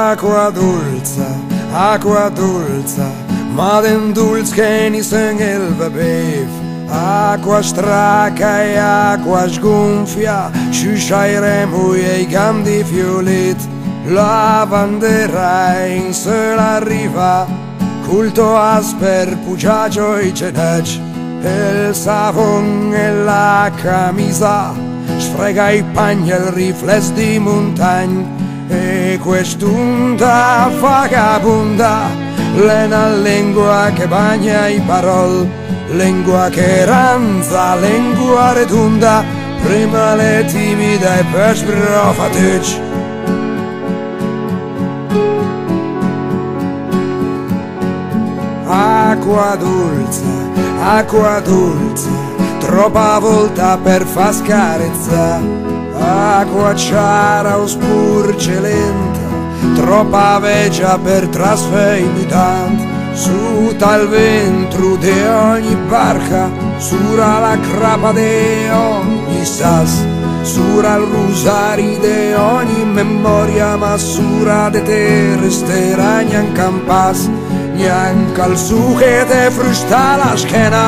acqua dolce, ma den dulce che ni sengel bev. Acqua straca e acqua sgonfia, sciusciairemo i campi fiolet. La bandera in sola arriva, culto asper, pugiaggio e cenec. Il savon e la camisa, sfrega i panni e il riflesso di montagna. E quest'onda vagabonda, l'ena lingua che bagna i parol, lingua che ranza, lingua redonda, prima le timida e poi sbrofatuc. Acqua dolce, troppa volta per fa scarezza. Acqua chiara o spurgelenta, troppa vecchia per trasferimento. Su tal ventro di ogni barca, sura la crapa di ogni sas, sura il rosario di ogni memoria, ma sura de te resterà neanche un pas, neanche al succo che te frusta la schiena.